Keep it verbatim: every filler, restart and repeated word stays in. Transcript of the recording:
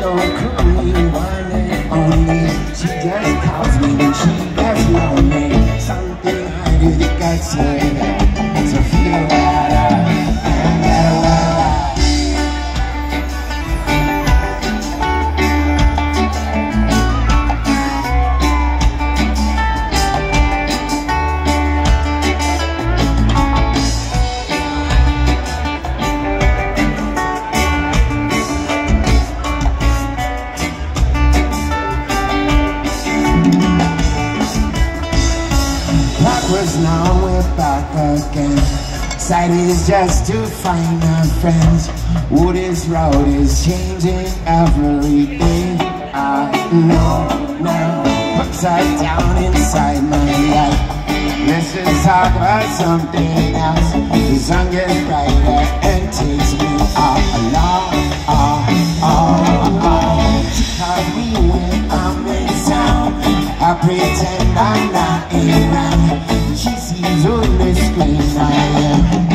no Korean one and only. She just calls me when she gets lonely. Something I do that gets me to feel better and better. Now we're back again. Excited is just to find our friends. Oh, this road is changing every day. I know now, upside down inside my life. Let's just talk about something else. The sun gets brighter and takes me all along. Oh, oh, oh. She calls me when I'm in town. I pretend I'm not around. She sees on the screen I am.